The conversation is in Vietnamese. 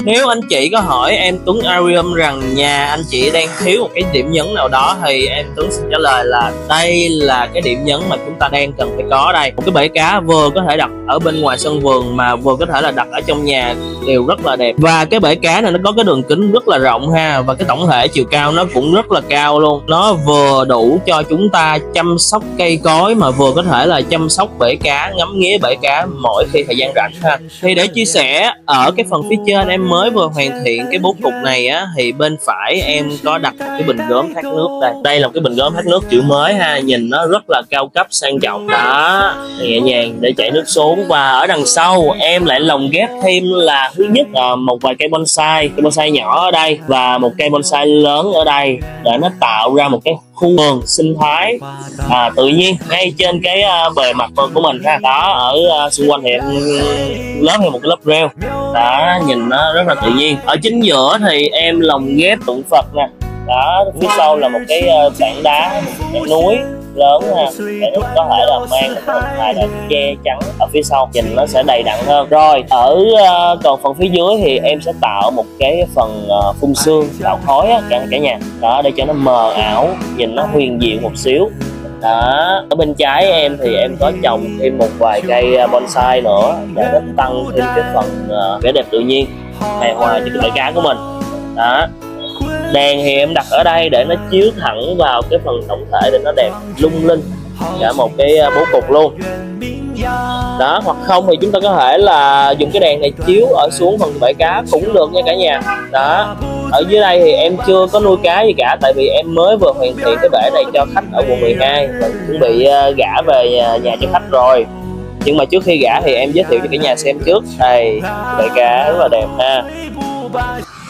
Nếu anh chị có hỏi em Tuấn Arium rằng nhà anh chị đang thiếu một cái điểm nhấn nào đó, thì em Tuấn xin trả lời là đây là cái điểm nhấn mà chúng ta đang cần phải có đây. Một cái bể cá vừa có thể đặt ở bên ngoài sân vườn mà vừa có thể là đặt ở trong nhà đều rất là đẹp. Và cái bể cá này nó có cái đường kính rất là rộng ha, và cái tổng thể chiều cao nó cũng rất là cao luôn. Nó vừa đủ cho chúng ta chăm sóc cây cối mà vừa có thể là chăm sóc bể cá, ngắm nghía bể cá mỗi khi thời gian rảnh ha. Thì để chia sẻ, ở cái phần phía trên em mới vừa hoàn thiện cái bố cục này á, thì bên phải em có đặt một cái bình gốm thoát nước đây. Đây là một cái bình gốm thoát nước kiểu mới ha, nhìn nó rất là cao cấp sang trọng đó, nhẹ nhàng để chảy nước xuống. Và ở đằng sau em lại lồng ghép thêm là thứ nhất là một vài cây bonsai, cây bonsai nhỏ ở đây và một cây bonsai lớn ở đây, để nó tạo ra một cái khu vườn sinh thái tự nhiên ngay trên cái bề mặt vườn của mình ha. Đó, ở xung quanh thì em lớp thêm một cái lớp rêu đó, nhìn nó rất là tự nhiên. Ở chính giữa thì em lồng ghép tượng Phật nè, đó, phía sau là một cái tảng đá, một cái núi lớn ha, để nó có thể là mang một hình hài là che chắn ở phía sau, nhìn nó sẽ đầy đặn hơn. Rồi ở còn phần phía dưới thì em sẽ tạo một cái phần phun sương tạo khói á cả nhà đó, để cho nó mờ ảo, nhìn nó huyền diệu một xíu đó. Ở bên trái em thì em có trồng thêm một vài cây bonsai nữa để nó tăng thêm cái phần vẻ đẹp tự nhiên hài hòa cho cái bể cá của mình đó. Đèn thì em đặt ở đây để nó chiếu thẳng vào cái phần tổng thể để nó đẹp lung linh cả một cái bố cục luôn đó. Hoặc không thì chúng ta có thể là dùng cái đèn này chiếu ở xuống phần bể cá cũng được nha cả nhà đó. Ở dưới đây thì em chưa có nuôi cá gì cả, tại vì em mới vừa hoàn thiện cái bể này cho khách ở quận 12 và chuẩn bị gả về nhà cho khách rồi. Nhưng mà trước khi gả thì em giới thiệu cho cả nhà xem trước. Đây, bể cá rất là đẹp ha.